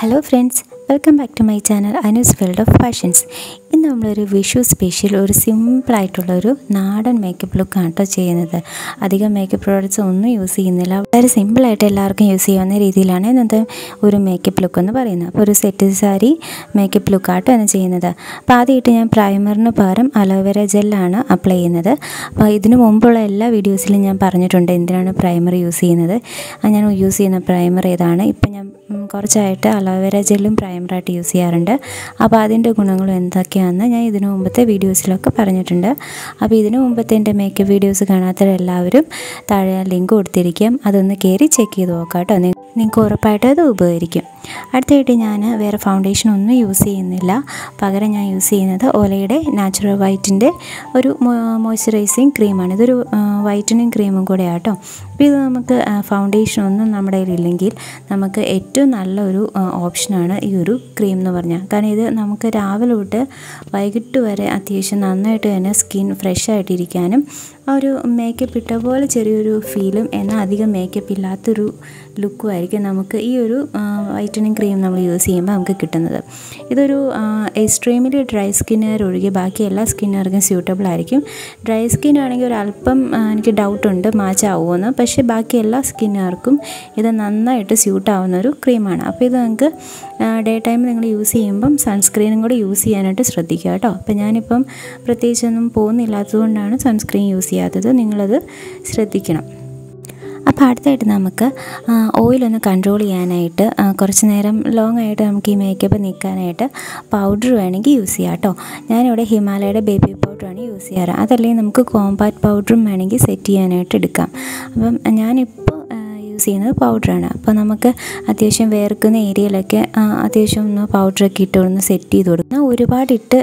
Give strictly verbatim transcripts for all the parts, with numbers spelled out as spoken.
Hello friends, welcome back to my channel Anu's World of Fashions. In നമ്മളൊരു Vishu special ഒരു simple ആയിട്ടുള്ള ഒരു നാടൻ മേക്കപ്പ് ലുക്ക് ആണ് ട്ടോ ചെയ്യുന്നത്. അധികം മേക്കപ്പ് പ്രോഡക്റ്റ്സ് ഒന്നും യൂസ് ചെയ്യുന്നില്ല. വളരെ സിമ്പിൾ ആയിട്ട് എല്ലാവർക്കും യൂസ് ചെയ്യാവുന്ന രീതിയിലാണ് ഇന്നത്തെ ഒരു മേക്കപ്പ് ലുക്ക് എന്ന് പറയുന്നത്. അപ്പോൾ ഒരു സെറ്റ് സാരി മേക്കപ്പ് ലുക്ക് ആട്ടോ ആണ് ചെയ്യുന്നത്. അപ്പോൾ ആദ്യമായിട്ട് ഞാൻ പ്രൈമറിന് പകരം അലോവേര ജെല്ലാണ് അപ്ലൈ ചെയ്യുന്നത്. അപ്പോൾ ഇതിനു മുമ്പുള്ള എല്ലാ വീഡിയോസിലും ഞാൻ പറഞ്ഞിട്ടുണ്ട് എന്തിനാണ് പ്രൈമർ യൂസ് ചെയ്യുന്നത്. ഞാൻ യൂസ് ചെയ്യുന്ന പ്രൈമർ ഏതാണ്. ഇപ്പോൾ ഞാൻ കുറച്ചായിട്ട് അലോവേര ജെല്ലും പ്രൈമറായിട്ട് യൂസ് ചെയ്യാറുണ്ട്. അപ്പോൾ അതിൻ്റെ ഗുണങ്ങളും എന്തൊക്കെയാണെന്ന് ഞാൻ ഇതിനു മുമ്പത്തെ വീഡിയോസിലൊക്കെ പറഞ്ഞിട്ടുണ്ട്. അപ്പോൾ ഇതിനു മുമ്പത്തെ എൻ്റെ മേക്കപ്പ് വീഡിയോസ് കാണാത്തവരെല്ലാവരും താഴെ ലിങ്ക് കൊടുത്തിരിക്കും. അതൊന്ന് കയറി ചെക്ക് ചെയ്ത് നോക്കാം കേട്ടോ. നിങ്ങൾക്ക് ഉറപ്പായിട്ടും അത് ഉപകരിക്കും. അടുത്തായിട്ട് ഞാൻ വേറെ ഫൗണ്ടേഷൻ ഒന്നും യൂസ് ചെയ്യുന്നില്ല. പകരം ഞാൻ യൂസ് ചെയ്യുന്നത് ഓലയുടെ നാച്ചുറൽ വൈറ്റിൻ്റെ ഒരു മോയ്സ്ചറൈസിങ് ക്രീമാണ്. ഇതൊരു വൈറ്റനിങ് ക്രീമും കൂടെ ആട്ടോ. അപ്പോൾ ഇത് നമുക്ക് ഫൗണ്ടേഷൻ ഒന്നും നമ്മുടെ കയ്യിലില്ലെങ്കിൽ നമുക്ക് ഏറ്റവും നല്ലൊരു ഓപ്ഷനാണ് ഈ ഒരു ക്രീം എന്ന് പറഞ്ഞാൽ. കാരണം ഇത് നമുക്ക് രാവിലെ തൊട്ട് വൈകിട്ട് വരെ അത്യാവശ്യം നന്നായിട്ട് തന്നെ സ്കിൻ ഫ്രഷ് ആയിട്ടിരിക്കാനും ആ ഒരു മേക്കപ്പ് ഇട്ട പോലെ ചെറിയൊരു ഫീലും എന്നാൽ അധികം മേക്കപ്പ് ഇല്ലാത്തൊരു ലുക്കും ആയിരിക്കും നമുക്ക് ഈ ഒരു വൈറ്റനിങ് ക്രീം നമ്മൾ യൂസ് ചെയ്യുമ്പോൾ നമുക്ക് കിട്ടുന്നത്. ഇതൊരു എക്സ്ട്രീമിലി ഡ്രൈ സ്കിന്നുകാർ ഒഴികെ ബാക്കി എല്ലാ സ്കിന്നുകാർക്കും സ്യൂട്ടബിൾ ആയിരിക്കും. ഡ്രൈ സ്കിന്നാണെങ്കിൽ ഒരു അല്പം എനിക്ക് ഡൗട്ടുണ്ട് മാച്ച് ആവുമെന്ന്. പക്ഷേ ബാക്കി എല്ലാ സ്കിന്നുകാർക്കും ഇത് നന്നായിട്ട് സ്യൂട്ട് ആവുന്ന ഒരു ക്രീമാണ്. അപ്പോൾ ഇത് നിങ്ങൾക്ക് ഡേ ടൈമിൽ നിങ്ങൾ യൂസ് ചെയ്യുമ്പം സൺസ്ക്രീനും കൂടി യൂസ് ചെയ്യാനായിട്ട് ശ്രദ്ധിക്കുക കേട്ടോ. അപ്പോൾ ഞാനിപ്പം പ്രത്യേകിച്ചൊന്നും പോകുന്നില്ലാത്തതുകൊണ്ടാണ് സൺസ്ക്രീൻ യൂസ് ചെയ്യാത്തത്. നിങ്ങളത് ശ്രദ്ധിക്കണം. അപ്പോൾ അടുത്തായിട്ട് നമുക്ക് ഓയിലൊന്ന് കൺട്രോൾ ചെയ്യാനായിട്ട് കുറച്ച് നേരം ലോങ് ആയിട്ട് നമുക്ക് ഈ മേക്കപ്പ് നിൽക്കാനായിട്ട് പൗഡർ വേണമെങ്കിൽ യൂസ് ചെയ്യാം കേട്ടോ. ഞാനിവിടെ ഹിമാലയയുടെ ബേബി പൗഡറാണ് യൂസ് ചെയ്യാറ്. അതല്ലെങ്കിൽ നമുക്ക് കോമ്പാക്ട് പൗഡറും വേണമെങ്കിൽ സെറ്റ് ചെയ്യാനായിട്ട് എടുക്കാം. അപ്പം ഞാനിപ്പോൾ യൂസ് ചെയ്യുന്നത് പൗഡറാണ്. അപ്പോൾ നമുക്ക് അത്യാവശ്യം വേർക്കുന്ന ഏരിയയിലൊക്കെ അത്യാവശ്യം ഒന്ന് പൗഡറൊക്കെ ഇട്ട് ഒന്ന് സെറ്റ് ചെയ്ത് കൊടുക്കണം. ഒരുപാടിട്ട്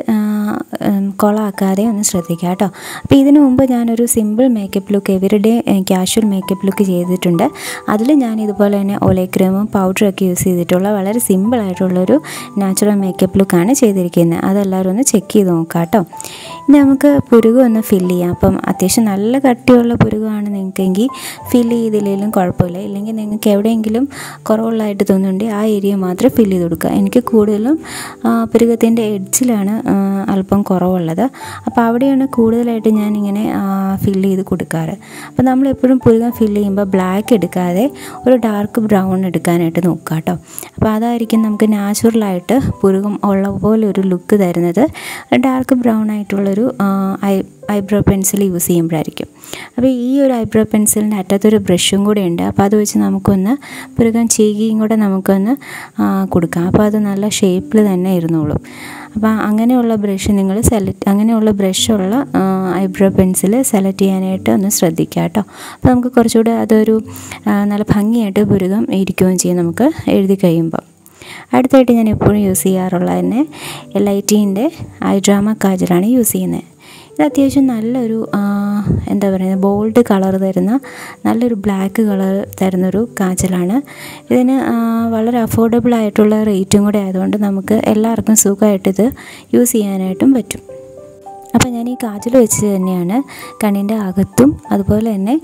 കൊളാക്കാതെ ഒന്ന് ശ്രദ്ധിക്കുക കേട്ടോ. അപ്പോൾ ഇതിനു മുമ്പ് ഞാനൊരു simple makeup look everyday casual makeup look ചെയ്തിട്ടുണ്ട്. അതിൽ ഞാൻ ഇതുപോലെ തന്നെ ഓലേ ക്രീമും പൗഡറൊക്കെ യൂസ് ചെയ്തിട്ടുള്ള വളരെ സിമ്പിളായിട്ടുള്ളൊരു നാച്ചുറൽ മേക്കപ്പ് ലുക്കാണ് ചെയ്തിരിക്കുന്നത്. അതെല്ലാവരും ഒന്ന് ചെക്ക് ചെയ്ത് നോക്കാം കേട്ടോ. ഇനി നമുക്ക് പുരുകം ഒന്ന് ഫില്ല് ചെയ്യാം. അപ്പം അത്യാവശ്യം നല്ല കട്ടിയുള്ള പുരുകമാണ് നിങ്ങൾക്കെങ്കിൽ ഫില്ല് ചെയ്തില്ലെങ്കിലും കുഴപ്പമില്ല. ഇല്ലെങ്കിൽ നിങ്ങൾക്ക് എവിടെയെങ്കിലും കുറവുള്ളതായിട്ട് തോന്നുന്നുണ്ടെങ്കിൽ ആ ഏരിയ മാത്രം ഫില്ല് ചെയ്ത് കൊടുക്കുക. എനിക്ക് കൂടുതലും പുരുകത്തിൻ്റെ എഡ്ജിലാണ് അല്പം കുറവുള്ളത്. അപ്പോൾ അവിടെയാണ് കൂടുതലായിട്ട് ഞാനിങ്ങനെ ഫില്ല് ചെയ്ത് കൊടുക്കാറ്. അപ്പോൾ നമ്മളെപ്പോഴും പുരുകം ഫില്ല് ചെയ്യുമ്പോൾ ബ്ലാക്ക് എടുക്കാതെ ഒരു ഡാർക്ക് ബ്രൗൺ എടുക്കാനായിട്ട് നോക്കുക കേട്ടോ. അപ്പോൾ അതായിരിക്കും നമുക്ക് നാച്ചുറലായിട്ട് പുരുകം ഉള്ള പോലെ ഒരു ലുക്ക് തരുന്നത്. ഡാർക്ക് ബ്രൗൺ ആയിട്ടുള്ളൊരു ഐ ഐബ്രോ പെൻസിൽ യൂസ് ചെയ്യുമ്പോഴായിരിക്കും. അപ്പോൾ ഈ ഒരു ഐബ്രോ പെൻസിലിൻ്റെ അറ്റത്തൊരു ബ്രഷും കൂടെ ഉണ്ട്. അപ്പോൾ അത് വെച്ച് നമുക്കൊന്ന് പുരുകം ചീകിയും കൂടെ നമുക്കൊന്ന് കൊടുക്കാം. അപ്പോൾ അത് നല്ല ഷേപ്പിൽ തന്നെ ഇരുന്നോളും. അപ്പോൾ അങ്ങനെയുള്ള ബ്രഷ് നിങ്ങൾ സെലക്ട് അങ്ങനെയുള്ള ബ്രഷുള്ള ഐബ്രോ പെൻസിൽ സെലക്ട് ചെയ്യാനായിട്ട് ഒന്ന് ശ്രദ്ധിക്കുക കേട്ടോ. അപ്പോൾ നമുക്ക് കുറച്ചുകൂടെ അതൊരു നല്ല ഭംഗിയായിട്ട് പുരുകം ഇരിക്കുകയും ചെയ്യും നമുക്ക് എഴുതി കഴിയുമ്പോൾ. അടുത്തായിട്ട് ഞാൻ എപ്പോഴും യൂസ് ചെയ്യാറുള്ള തന്നെ എൽ ഐ ടിൻ്റെ ഐ ഡ്രാമ കാജലാണ് യൂസ് ചെയ്യുന്നത്. ഇത് അത്യാവശ്യം നല്ലൊരു എന്താ പറയുന്നത് ബോൾഡ് കളർ തരുന്ന നല്ലൊരു ബ്ലാക്ക് കളർ തരുന്നൊരു കാജലാണ്. ഇതിന് വളരെ അഫോർഡബിൾ ആയിട്ടുള്ള റേറ്റും കൂടെ ആയതുകൊണ്ട് നമുക്ക് എല്ലാവർക്കും സുഖമായിട്ടിത് യൂസ് ചെയ്യാനായിട്ടും പറ്റും. അപ്പോൾ ഞാൻ ഈ കാജൽ വെച്ച് തന്നെയാണ് കണ്ണിൻ്റെ അകത്തും അതുപോലെ തന്നെ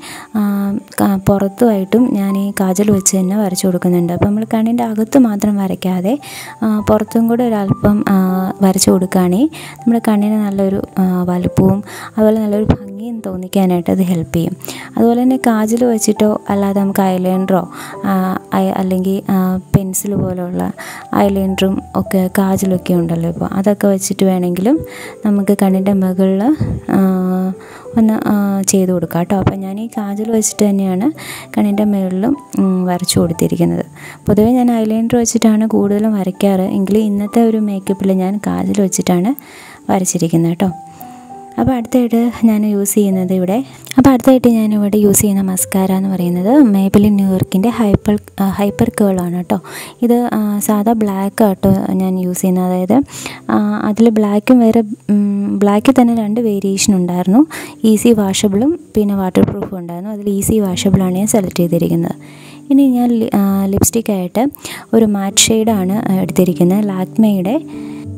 പുറത്തുമായിട്ടും ഞാൻ ഈ കാജൽ വെച്ച് തന്നെ വരച്ചു കൊടുക്കുന്നുണ്ട്. അപ്പോൾ നമ്മൾ കണ്ണിൻ്റെ അകത്ത് മാത്രം വരയ്ക്കാതെ പുറത്തും കൂടെ ഒരല്പം വരച്ചു കൊടുക്കുകയാണെങ്കിൽ നമ്മുടെ കണ്ണിന് നല്ലൊരു വലുപ്പവും അതുപോലെ നല്ലൊരു ഭംഗിയും തോന്നിക്കാനായിട്ട് അത് ഹെൽപ്പ് ചെയ്യും. അതുപോലെ തന്നെ കാജൽ വെച്ചിട്ടോ അല്ലാതെ നമുക്ക് ഐലൈനറോ അല്ലെങ്കിൽ പെൻസിൽ പോലുള്ള ഐലൈനറും ഒക്കെ കാജലൊക്കെ ഉണ്ടല്ലോ. ഇപ്പോൾ അതൊക്കെ വെച്ചിട്ട് വേണമെങ്കിലും നമുക്ക് കണ്ണിൻ്റെ മുകളിൽ ഒന്ന് ചെയ്ത് കൊടുക്കാം കേട്ടോ. അപ്പോൾ ഞാൻ ഈ കാജൽ വെച്ചിട്ട് തന്നെയാണ് കണ്ണിൻ്റെ മുകളിലും വരച്ചു കൊടുത്തിരിക്കുന്നത്. പൊതുവേ ഞാൻ ഐലൈനർ വെച്ചിട്ടാണ് കൂടുതലും വരയ്ക്കാറ്. എങ്കിലും ഇന്നത്തെ ഒരു മേക്കപ്പിൽ ഞാൻ കാജൽ വെച്ചിട്ടാണ് വരച്ചിരിക്കുന്നത് കേട്ടോ. അപ്പോൾ അടുത്തായിട്ട് ഞാൻ യൂസ് ചെയ്യുന്നത് ഇവിടെ അപ്പോൾ അടുത്തായിട്ട് ഞാനിവിടെ യൂസ് ചെയ്യുന്ന മസ്കാര എന്ന് പറയുന്നത് മേബലിൻ ന്യൂയോർക്കിൻ്റെ ഹൈപ്പർ ഹൈപ്പർ കേളാണ് കേട്ടോ. ഇത് സാധാ ബ്ലാക്ക് ആട്ടോ ഞാൻ യൂസ് ചെയ്യുന്നത്. അതായത് അതിൽ ബ്ലാക്കും വേറെ ബ്ലാക്കിൽ തന്നെ രണ്ട് വേരിയേഷൻ ഉണ്ടായിരുന്നു. ഈസി വാഷബിളും പിന്നെ വാട്ടർ പ്രൂഫും ഉണ്ടായിരുന്നു. അതിൽ ഈസി വാഷബിളാണ് ഞാൻ സെലക്ട് ചെയ്തിരിക്കുന്നത്. ഇനി ഞാൻ ലിപ്സ്റ്റിക്കായിട്ട് ഒരു മാറ്റ് ഷെയ്ഡാണ് എടുത്തിരിക്കുന്നത്. ലാക്മയുടെ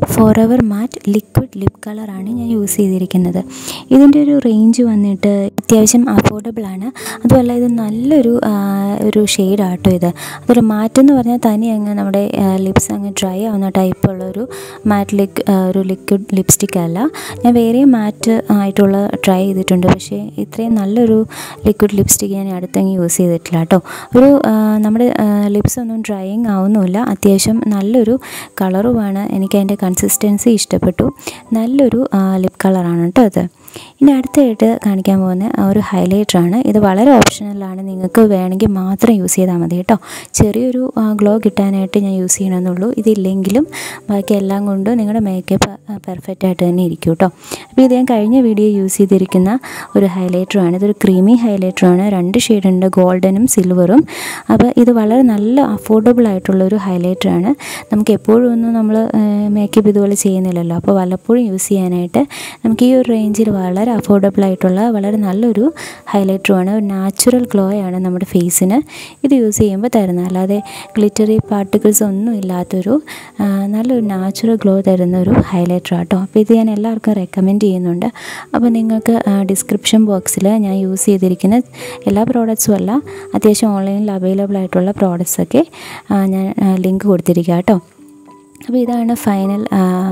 ഫോറെവർ മാറ്റ് ലിക്വിഡ് ലിപ് കളറാണ് ഞാൻ യൂസ് ചെയ്തിരിക്കുന്നത്. ഇതിൻ്റെ ഒരു റേഞ്ച് വന്നിട്ട് അത്യാവശ്യം അഫോർഡബിൾ ആണ്. അതുമല്ല ഇത് നല്ലൊരു ഒരു ഷെയ്ഡാട്ടോ ഇത്. അതൊരു മാറ്റ് എന്ന് പറഞ്ഞാൽ തനി അങ്ങ് നമ്മുടെ ലിപ്സ് അങ്ങ് ഡ്രൈ ആവുന്ന ടൈപ്പുള്ളൊരു മാറ്റ് ലിക് ഒരു ലിക്വിഡ് ലിപ്സ്റ്റിക് അല്ല. ഞാൻ വേറെയും മാറ്റ് ആയിട്ടുള്ള ട്രൈ ചെയ്തിട്ടുണ്ട്, പക്ഷേ ഇത്രയും നല്ലൊരു ലിക്വിഡ് ലിപ്സ്റ്റിക് ഞാൻ അടുത്തങ്ങ് യൂസ് ചെയ്തിട്ടില്ല കേട്ടോ. ഒരു നമ്മുടെ ലിപ്സ് ഒന്നും ഡ്രൈയിങ് ആവുന്നുമില്ല, അത്യാവശ്യം നല്ലൊരു കളറുമാണ്. എനിക്ക് അതിൻ്റെ കൺസിസ്റ്റൻസി ഇഷ്ടപ്പെട്ടു. നല്ലൊരു ലിപ് കളറാണ് കേട്ടോ അത്. ഇനി അടുത്തായിട്ട് കാണിക്കാൻ പോകുന്ന ഒരു ഹൈലൈറ്ററാണ്. ഇത് വളരെ ഓപ്ഷണലാണ്, നിങ്ങൾക്ക് വേണമെങ്കിൽ മാത്രം യൂസ് ചെയ്താൽ മതി കേട്ടോ. ചെറിയൊരു ഗ്ലോ കിട്ടാനായിട്ട് ഞാൻ യൂസ് ചെയ്യണമെന്നുള്ളൂ. ഇതില്ലെങ്കിലും ബാക്കി എല്ലാം കൊണ്ടും നിങ്ങളുടെ മേക്കപ്പ് പെർഫെക്റ്റ് ആയിട്ട് തന്നെ ഇരിക്കും കേട്ടോ. അപ്പോൾ ഇത് ഞാൻ കഴിഞ്ഞ വീഡിയോ യൂസ് ചെയ്തിരിക്കുന്ന ഒരു ഹൈലൈറ്ററാണ്. ഇതൊരു ക്രീമി ഹൈലൈറ്ററാണ്. രണ്ട് ഷെയ്ഡുണ്ട്, ഗോൾഡനും സിൽവറും. അപ്പോൾ ഇത് വളരെ നല്ല അഫോർഡബിൾ ആയിട്ടുള്ളൊരു ഹൈലൈറ്ററാണ്. നമുക്ക് എപ്പോഴും ഒന്നും നമ്മൾ മേക്കപ്പ് ഇതുപോലെ ചെയ്യുന്നില്ലല്ലോ, അപ്പോൾ വല്ലപ്പോഴും യൂസ് ചെയ്യാനായിട്ട് നമുക്ക് ഈ ഒരു റേഞ്ചിൽ വളരെ അഫോർഡബിൾ ആയിട്ടുള്ള വളരെ നല്ലൊരു ഹൈലൈറ്ററുമാണ്. ഒരു നാച്ചുറൽ ഗ്ലോ ആണ് നമ്മുടെ ഫേസിന് ഇത് യൂസ് ചെയ്യുമ്പോൾ തരുന്നത്. അല്ലാതെ ഗ്ലിറ്ററി പാർട്ടിക്കിൾസ് ഒന്നും ഇല്ലാത്തൊരു നല്ലൊരു നാച്ചുറൽ ഗ്ലോ തരുന്ന ഒരു ഹൈലൈറ്റർ ആട്ടോ. അപ്പോൾ ഇത് ഞാൻ എല്ലാവർക്കും റെക്കമെൻഡ് ചെയ്യുന്നുണ്ട്. അപ്പോൾ നിങ്ങൾക്ക് ഡിസ്ക്രിപ്ഷൻ ബോക്സിൽ ഞാൻ യൂസ് ചെയ്തിരിക്കുന്ന എല്ലാ പ്രോഡക്റ്റ്സും അല്ല, അത്യാവശ്യം ഓൺലൈനിൽ അവൈലബിൾ ആയിട്ടുള്ള പ്രോഡക്റ്റ്സൊക്കെ ഞാൻ ലിങ്ക് കൊടുത്തിരിക്കുക കേട്ടോ. അപ്പോൾ ഇതാണ് ഫൈനൽ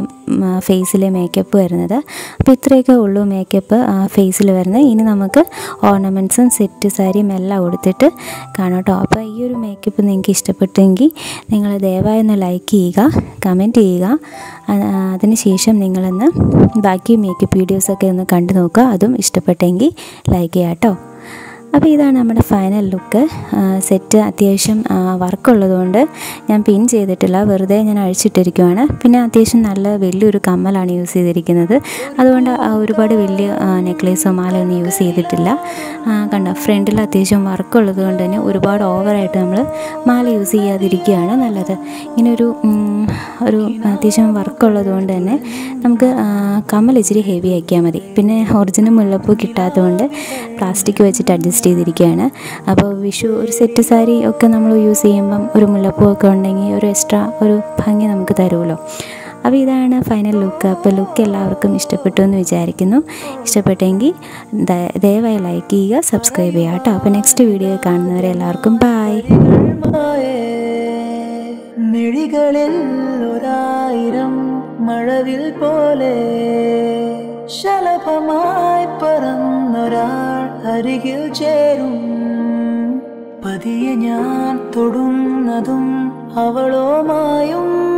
ഫേസിലെ മേക്കപ്പ് വരുന്നത്. അപ്പോൾ ഇത്രയൊക്കെ ഉള്ളൂ മേക്കപ്പ് ഫേസിൽ വരുന്നത്. ഇനി നമുക്ക് ഓർണമെൻറ്റ്സും സെറ്റ് സാരിയും എല്ലാം കൊടുത്തിട്ട് കാണാം കേട്ടോ. അപ്പോൾ ഈ ഒരു മേക്കപ്പ് നിങ്ങൾക്ക് ഇഷ്ടപ്പെട്ടെങ്കിൽ നിങ്ങൾ ദയവായി ഒന്ന് ലൈക്ക് ചെയ്യുക, കമൻറ്റ് ചെയ്യുക. അതിനുശേഷം നിങ്ങളൊന്ന് ബാക്കി മേക്കപ്പ് വീഡിയോസൊക്കെ ഒന്ന് കണ്ടു നോക്കുക. അതും ഇഷ്ടപ്പെട്ടെങ്കിൽ ലൈക്ക് ചെയ്യുക കേട്ടോ. അപ്പോൾ ഇതാണ് നമ്മുടെ ഫൈനൽ ലുക്ക്. സെറ്റ് അത്യാവശ്യം വർക്കുള്ളതുകൊണ്ട് ഞാൻ പിൻ ചെയ്തിട്ടില്ല, വെറുതെ ഞാൻ അഴിച്ചിട്ടിരിക്കുവാണ്. പിന്നെ അത്യാവശ്യം നല്ല വലിയൊരു കമ്മലാണ് യൂസ് ചെയ്തിരിക്കുന്നത്. അതുകൊണ്ട് ഒരുപാട് വലിയ നെക്ലേസോ മാലയൊന്നും യൂസ് ചെയ്തിട്ടില്ല. കണ്ടോ, ഫ്രണ്ടിൽ അത്യാവശ്യം വർക്കുള്ളത് കൊണ്ട് തന്നെ ഒരുപാട് ഓവറായിട്ട് നമ്മൾ മാല യൂസ് ചെയ്യാതിരിക്കുകയാണ് നല്ലത്. ഇങ്ങനൊരു ഒരു അത്യാവശ്യം വർക്കുള്ളത് കൊണ്ട് തന്നെ നമുക്ക് കമ്മൽ ഇച്ചിരി ഹെവി ആക്കിയാൽ മതി. പിന്നെ ഒറിജിനൽ മുല്ലപ്പൂ കിട്ടാത്തതുകൊണ്ട് പ്ലാസ്റ്റിക് വെച്ചിട്ട് അഡ്ജസ്റ്റ് ചെയ്തിരിക്കുകയാണ്. അപ്പോൾ വിഷു ഒരു സെറ്റ് സാരി ഒക്കെ നമ്മൾ യൂസ് ചെയ്യുമ്പം ഒരു മുല്ലപ്പൂ ഒക്കെ ഉണ്ടെങ്കിൽ ഒരു എക്സ്ട്രാ ഒരു ഭംഗി നമുക്ക് തരുമല്ലോ. അപ്പോൾ ഇതാണ് ഫൈനൽ ലുക്ക്. അപ്പോൾ ലുക്ക് എല്ലാവർക്കും ഇഷ്ടപ്പെട്ടു എന്ന് വിചാരിക്കുന്നു. ഇഷ്ടപ്പെട്ടെങ്കിൽ ദയവായി ലൈക്ക് ചെയ്യുക, സബ്സ്ക്രൈബ് ചെയ്യുക കേട്ടോ. അപ്പോൾ നെക്സ്റ്റ് വീഡിയോ കാണുന്നവരെ എല്ലാവർക്കും ബൈ. മിഴികളിൽ ഒരായിരം മഴവിൽ പോലെ ശലഭമായി പറന്നൊരാൾ അരികിൽ ചേരും. പതിയെ ഞാൻ തൊടുന്നതും അവളോ മായും.